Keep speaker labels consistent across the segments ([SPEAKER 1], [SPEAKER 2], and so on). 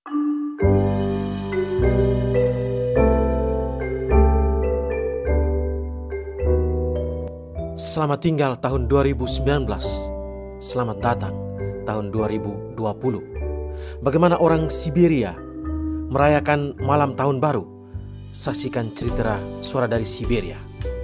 [SPEAKER 1] Selamat tinggal tahun 2019. Selamat datang tahun 2020. Bagaimana orang Siberia merayakan malam tahun baru? Saksikan cerita Suara dari Siberia.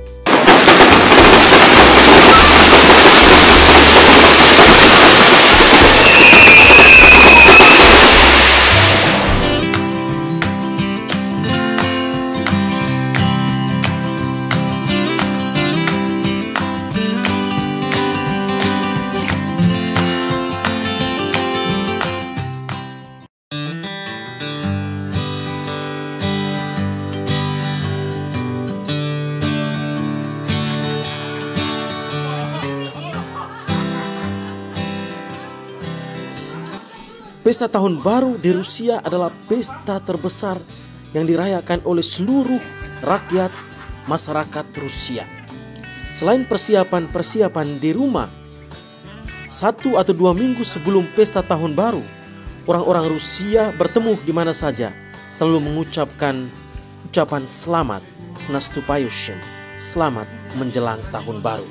[SPEAKER 1] Pesta tahun baru di Rusia adalah pesta terbesar yang dirayakan oleh seluruh rakyat masyarakat Rusia. Selain persiapan-persiapan di rumah, 1 atau 2 minggu sebelum pesta tahun baru, orang-orang Rusia bertemu di mana saja, selalu mengucapkan ucapan selamat, Snastupayushim, selamat menjelang tahun baru.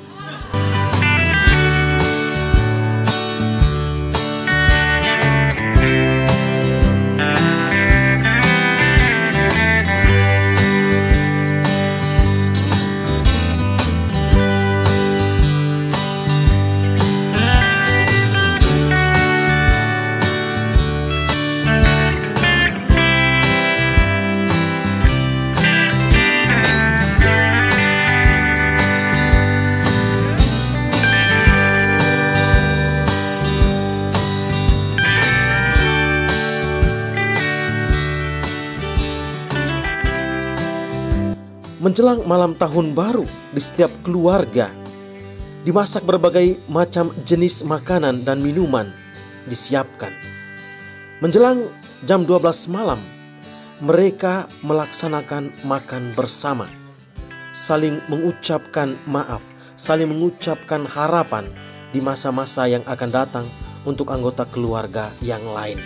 [SPEAKER 1] Menjelang malam tahun baru, di setiap keluarga dimasak berbagai macam jenis makanan dan minuman disiapkan. Menjelang jam 12 malam, mereka melaksanakan makan bersama, saling mengucapkan maaf, saling mengucapkan harapan di masa-masa yang akan datang untuk anggota keluarga yang lain.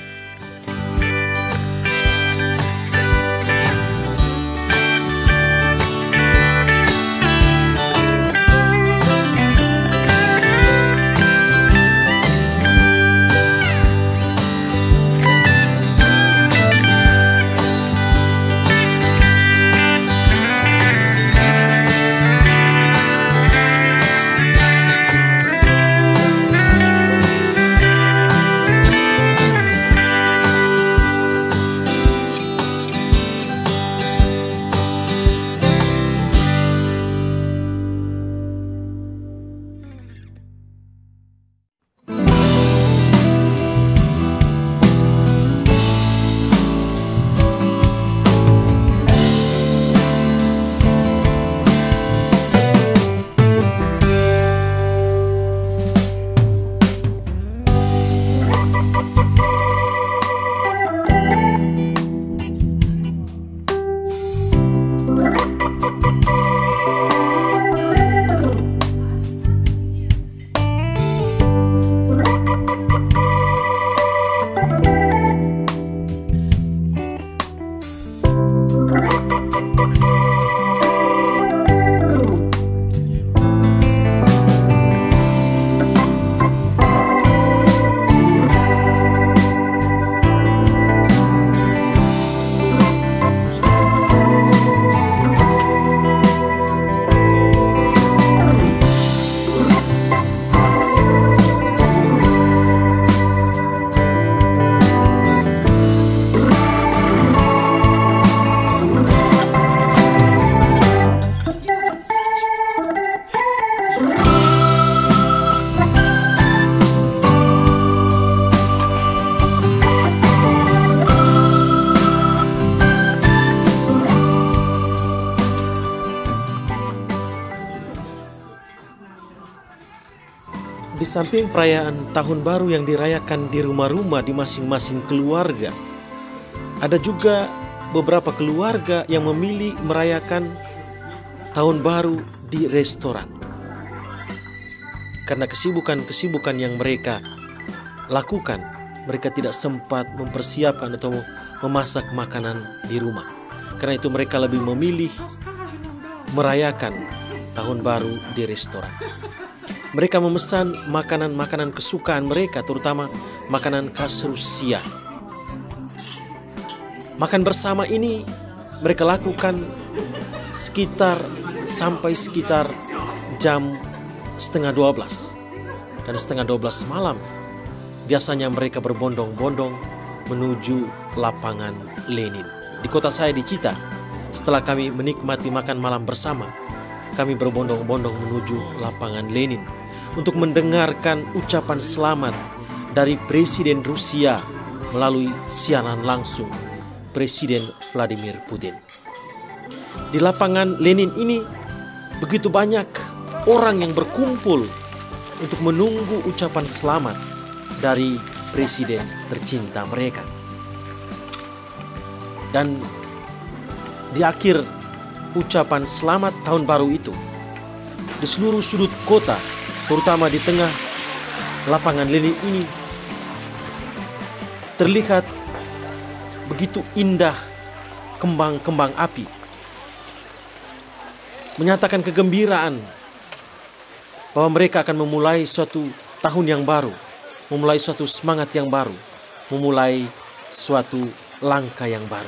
[SPEAKER 1] Di samping perayaan tahun baru yang dirayakan di rumah-rumah di masing-masing keluarga, ada juga beberapa keluarga yang memilih merayakan tahun baru di restoran. Karena kesibukan-kesibukan yang mereka lakukan mereka tidak sempat mempersiapkan atau memasak makanan di rumah. Karena itu mereka lebih memilih merayakan tahun baru di restoran. Mereka memesan makanan-makanan kesukaan mereka, terutama makanan khas Rusia. Makan bersama ini mereka lakukan sampai sekitar jam 11:30. Dan 11:30 malam biasanya mereka berbondong-bondong menuju lapangan Lenin. Di kota saya di Chita, setelah kami menikmati makan malam bersama, kami berbondong-bondong menuju lapangan Lenin untuk mendengarkan ucapan selamat dari Presiden Rusia melalui siaran langsung Presiden Vladimir Putin. Di lapangan Lenin ini begitu banyak orang yang berkumpul untuk menunggu ucapan selamat dari presiden tercinta mereka. Dan di akhir ucapan selamat tahun baru itu, di seluruh sudut kota, terutama di tengah lapangan Lenin ini, terlihat begitu indah kembang-kembang api, menyatakan kegembiraan bahwa mereka akan memulai suatu tahun yang baru, memulai suatu semangat yang baru, memulai suatu langkah yang baru.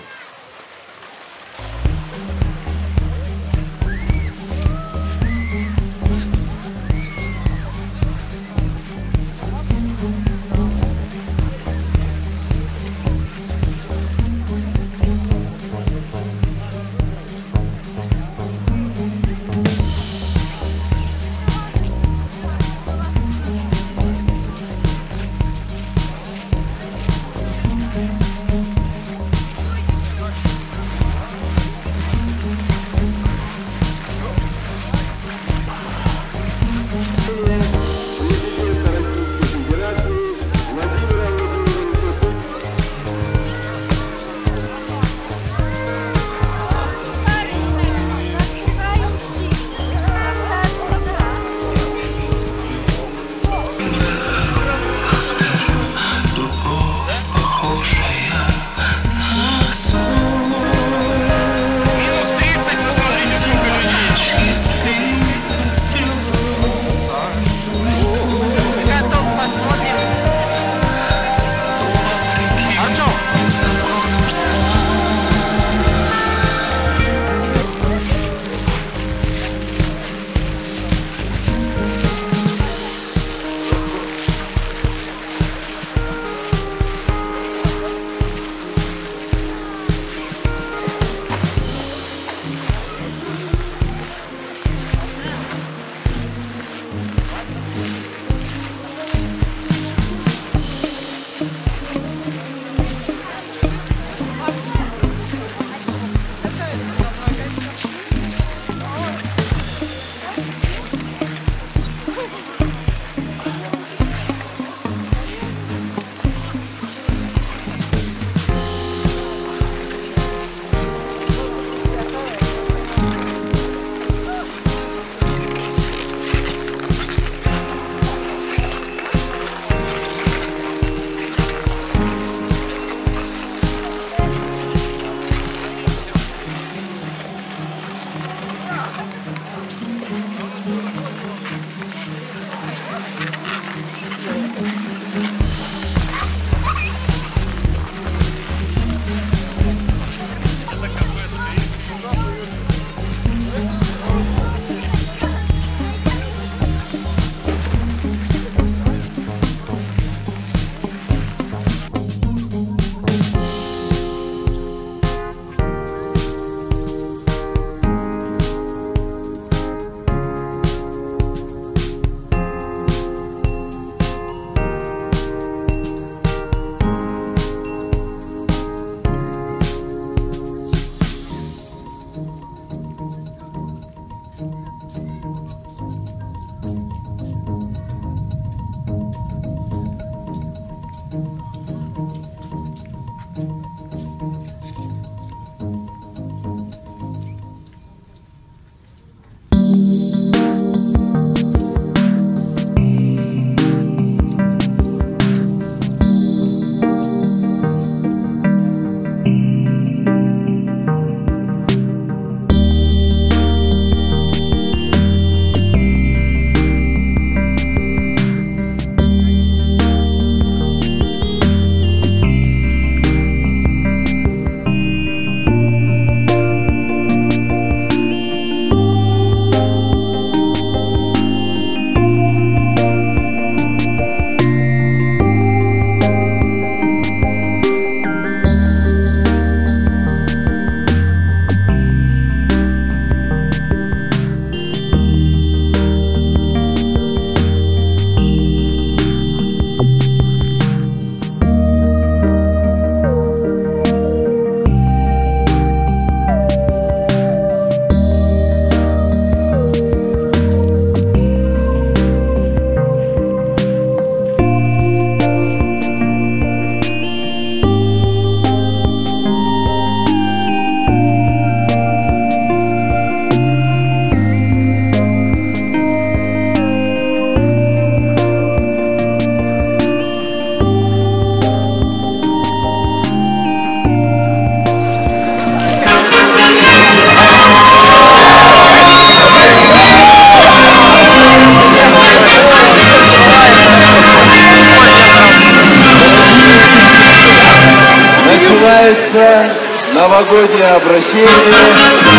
[SPEAKER 2] начинается новогоднее обращение.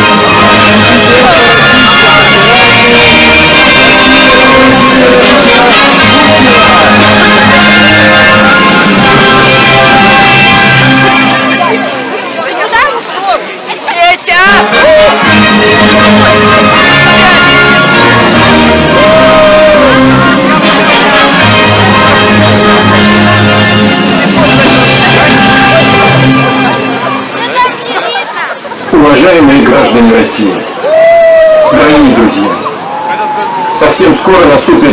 [SPEAKER 3] Уважаемые граждане России, дорогие друзья, совсем скоро наступит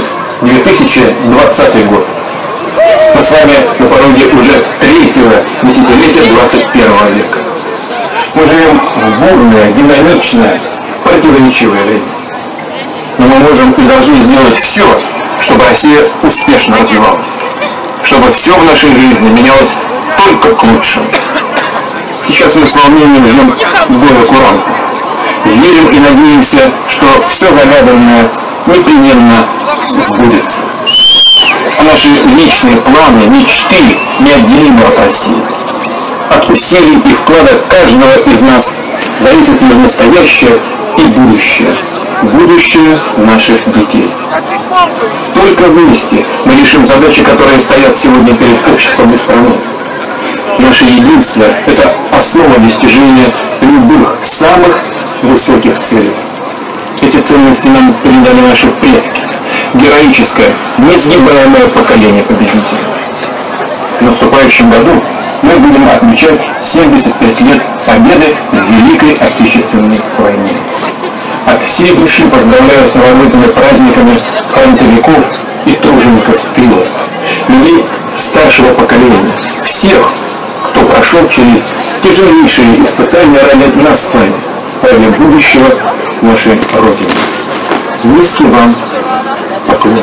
[SPEAKER 3] 2020 год. Мы с вами на пороге уже третьего десятилетия 21 века. Мы живем в бурное, динамичное, противоречивое время. Но мы можем и должны сделать все, чтобы Россия успешно развивалась, чтобы все в нашей жизни менялось только к лучшему. Сейчас мы с волнением ждем боя курантов. Верим и надеемся, что все загаданное непременно сбудется. А наши личные планы, мечты неотделимы от России. От усилий и вклада каждого из нас зависит ее настоящее и будущее. Будущее наших детей. Только вместе мы решим задачи, которые стоят сегодня перед обществом и страной. Наше единство – это основа достижения любых самых высоких целей. Эти ценности нам передали наши предки. Героическое, несгибаемое поколение победителей. В наступающем году мы будем отмечать 75 лет победы в Великой Отечественной войне. От всей души поздравляю с новогодними праздниками фронтовиков и тружеников тыла, людей старшего поколения, всех, кто прошел через тяжелейшие испытания ради нас с вами, ради будущего нашей Родины. Низкий вам поклон.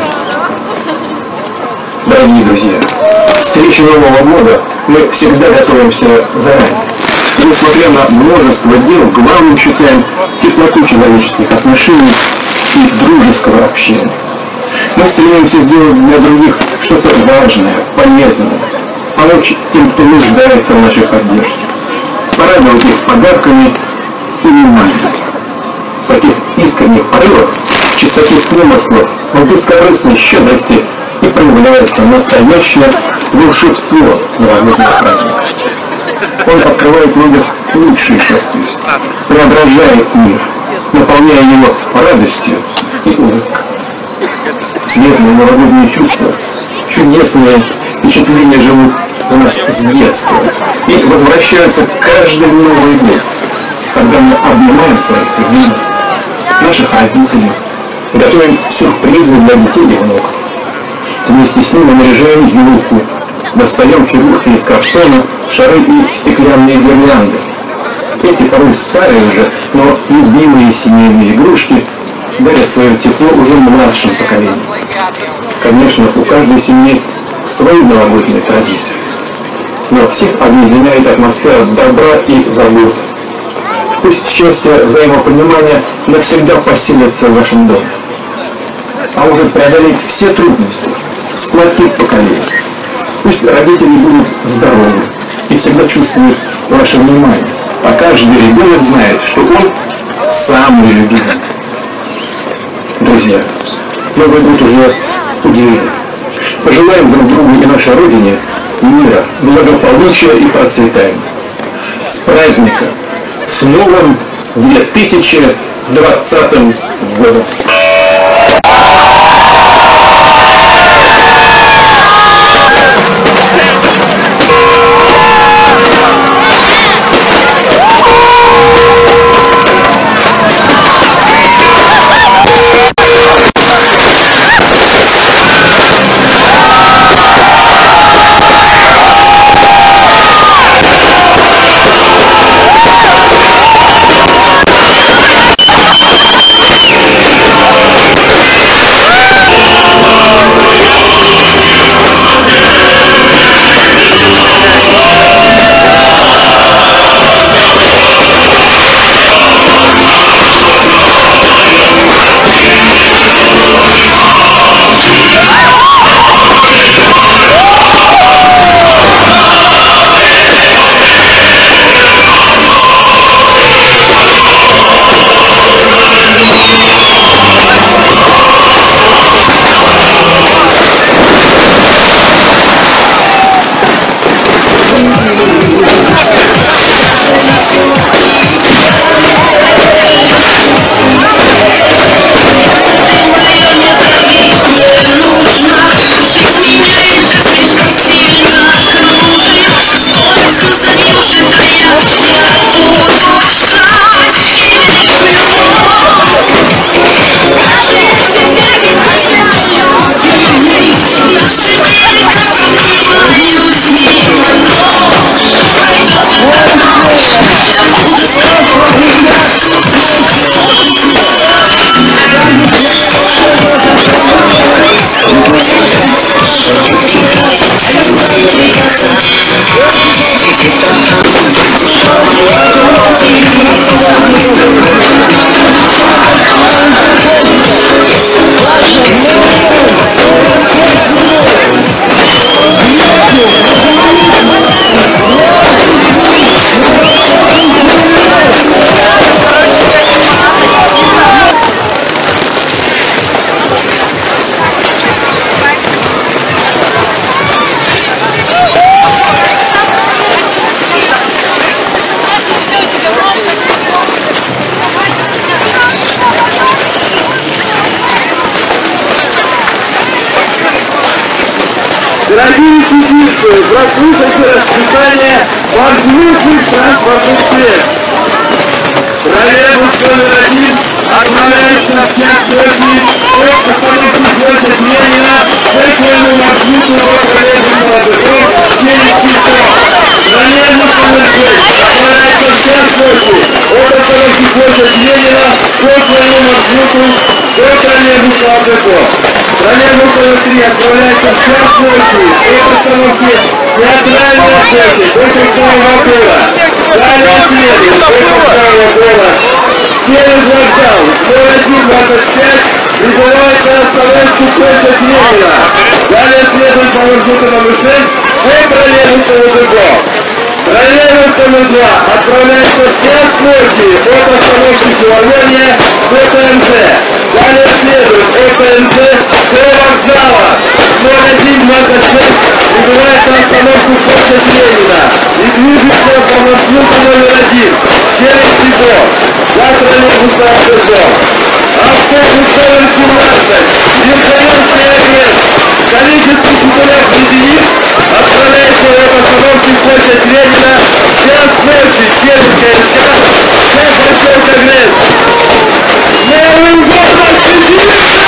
[SPEAKER 3] Дорогие друзья, к встрече Нового года мы всегда готовимся заранее. И несмотря на множество дел, главным считаем теплоту человеческих отношений и дружеского общения. Мы стремимся сделать для других что-то важное, полезное, помочь тем, кто нуждается в нашей поддержке, порадовать их подарками и вниманием. В таких искренних порывах, в чистоте помыслов, в бескорыстной щедрости и проявляется настоящее волшебство новогодних праздников. Он открывает в людях лучшие черты, преображает мир, наполняя его радостью и улыбкой. Светлые новогодние чувства, чудесные впечатления живут у нас с детства и возвращаются каждый Новый год, когда мы обнимаем своих любимых, наших родителей, готовим сюрпризы для детей и внуков. Вместе с ними наряжаем елку, достаем фигурки из картона, шары и стеклянные гирлянды. Эти порой старые уже, но любимые семейные игрушки дарят свое тепло уже младшим поколениям. Конечно, у каждой семьи свои новогодние традиции, но всех объединяет атмосфера добра и заботы. Пусть счастье, взаимопонимание навсегда поселится в вашем доме, а может преодолеть все трудности, сплотит поколение. Пусть родители будут здоровы и всегда чувствуют ваше внимание, а каждый ребенок знает, что он самый любимый. Друзья, Новый год уже удивил. Пожелаем друг другу и нашей Родине мира, благополучия и процветания. С праздником! С новым 2020 годом!
[SPEAKER 2] Дорогие чеченцы, прослушайте расписание маршрутных транспортных средств. Троллейбус номер 1 отправляется в час Сочи от остановки площадь Ленина к своему маршруту троллейбусного депо через Сито. Троллейбус номер 6 отправляется в час Сочи от остановки площадь Ленина к своему маршруту до троллейбусного депо. Троллейбус номер 3 отправляется в час Сочи от остановки Театральная площадь до Кольцевого пола. Далее следует до Кольцевого пола через вокзал 0125 прибывает на остановку площадь Ленина. Далее следует по маршруту номер 6 до троллейбусного депо. Троллейбус номер 2 отправляется в час Сочи от остановки Филармония до ТНТ. Далее следует от ТНТ до вокзала 0126 прибывает на остановку площадь Ленина и движется по маршруту номер 1 через Сито до троллейбусного депо. Автобус номер 17 Верховенский Агресс в количестве 4 единиц отправляется от остановки площадь Ленина в час Сочи через КСК до поселка Агресс. Новый город Чечня!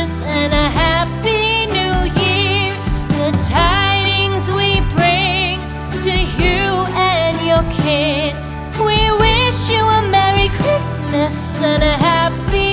[SPEAKER 4] Christmas and a Happy New Year. The tidings we bring to you and your kin. We wish you a Merry Christmas and a Happy